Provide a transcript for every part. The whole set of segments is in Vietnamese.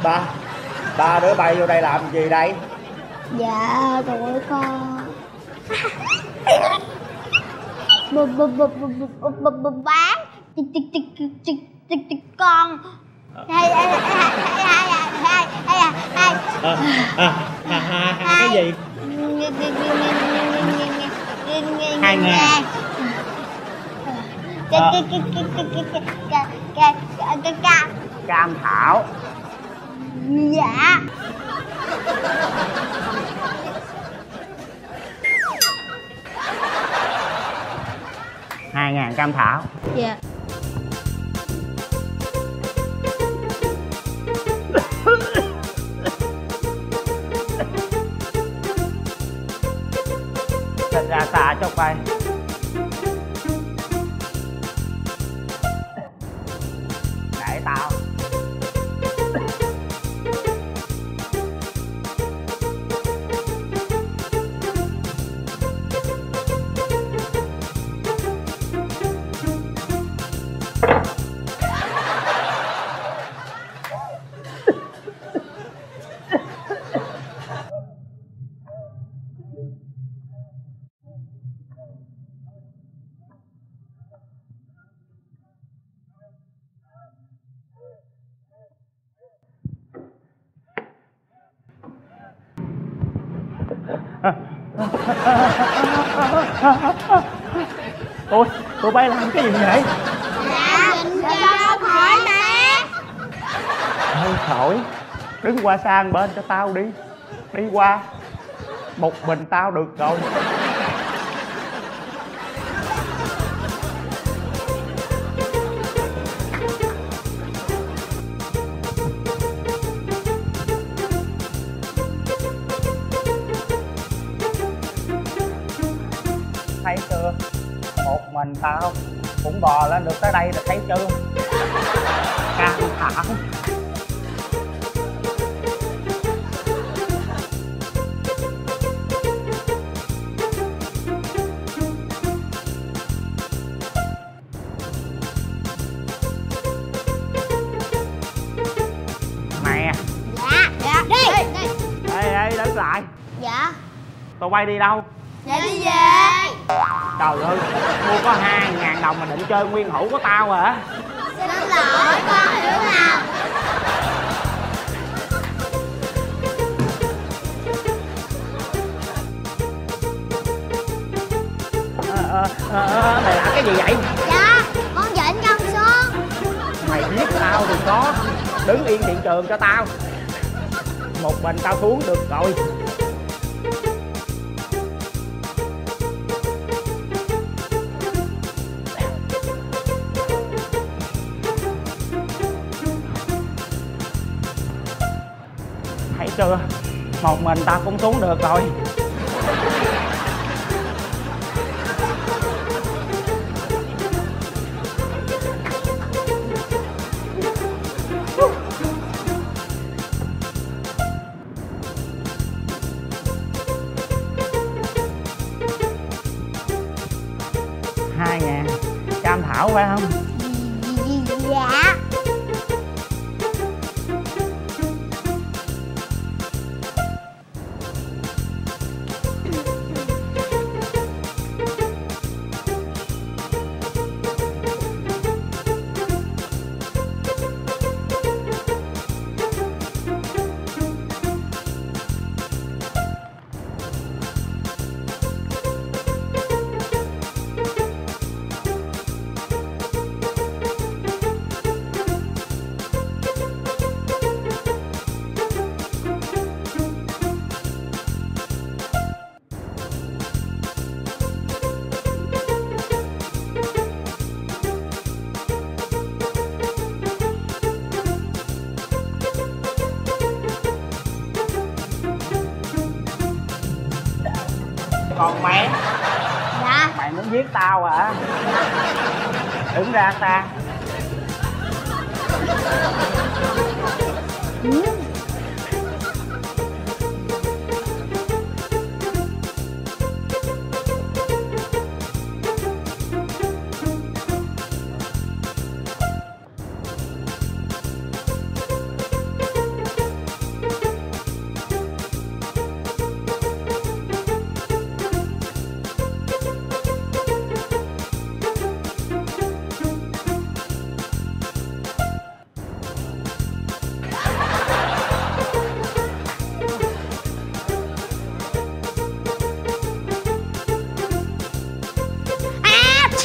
Ba, ba đứa bay vô đây làm gì đây? Dạ tụi con bán con Cái gì? 2.000. Cam thảo. Dạ. Hai ngàn cam thảo. Dạ. Thật ra xà cho bay. Để tao. Ôi, tụi bay làm cái gì vậy? Dạ, cho khỏi nè. Thôi khỏi, đứng qua sang bên cho tao đi. Đi qua. Một mình tao được rồi. Thấy chưa? Một mình tao cũng bò lên được tới đây rồi, thấy chưa? Cam thảo. Nè. Dạ, dạ, đi. Ê, ê, đứng lại. Dạ. Tụi bay đi đâu? Dạ đi về. Trời ơi, mua có 2.000 đồng mà định chơi nguyên hữu của tao hả? Xin lỗi, con hiểu nào. Mày làm cái gì vậy? Dạ, con dịnh con xuống. Mày giết tao thì có. Đứng yên hiện trường cho tao. Một mình tao xuống được rồi. Thấy chưa? Một mình tao cũng xuống được rồi. Cam thảo phải không? Dạ. Còn mẹ. Dạ. Mày muốn giết tao hả? Đứng ra xa.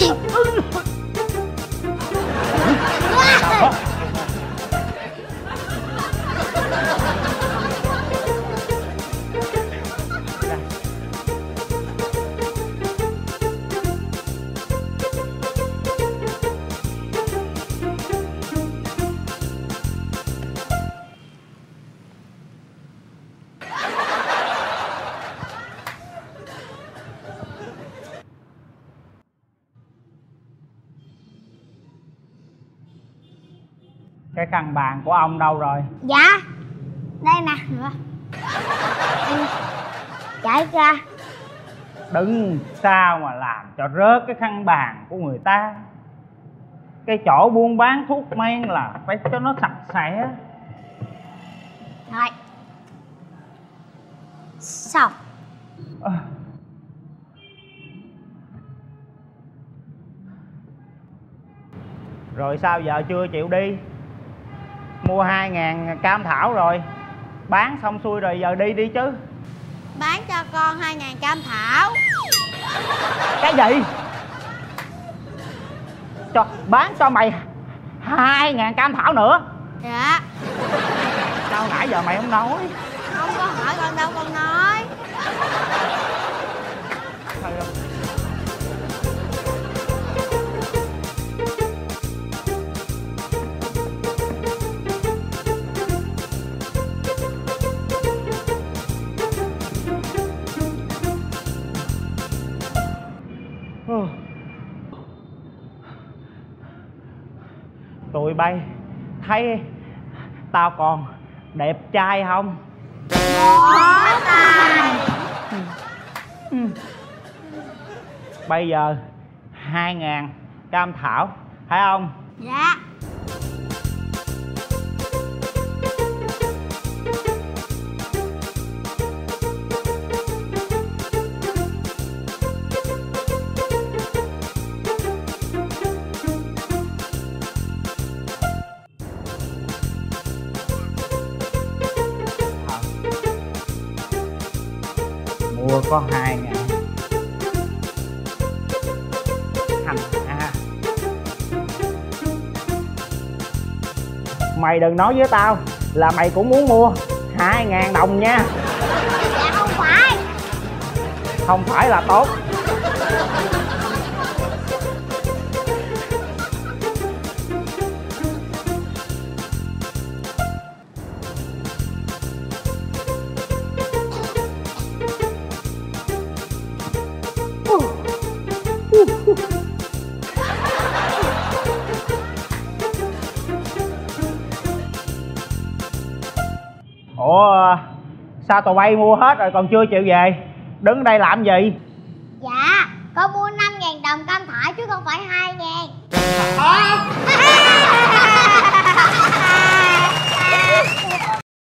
Cái căn bàn của ông đâu rồi? Dạ, đây nè. Chạy ra. Đừng sao mà làm cho rớt cái khăn bàn của người ta. Cái chỗ buôn bán thuốc men là phải cho nó sạch sẽ. Rồi. Xong. Rồi sao giờ chưa chịu đi? Mua 2.000 cam thảo rồi, bán xong xuôi rồi giờ đi đi chứ. Bán cho con 2.000 cam thảo. Cái gì? Bán cho mày 2.000 cam thảo nữa? Dạ. Sao nãy giờ mày không nói? Không có hỏi con đâu, con nói. Tụi bay thấy tao còn đẹp trai không? Có tài. Bây giờ 2.000 cam thảo, phải không? Dạ. Mua có 2.000. Hành hạ. Mày đừng nói với tao là mày cũng muốn mua 2.000 đồng nha. Dạ không phải. Không phải là tốt. Ủa sao tụi bay mua hết rồi còn chưa chịu về? Đứng đây làm gì? Dạ, con mua 5.000 đồng cam thảo chứ không phải 2.000.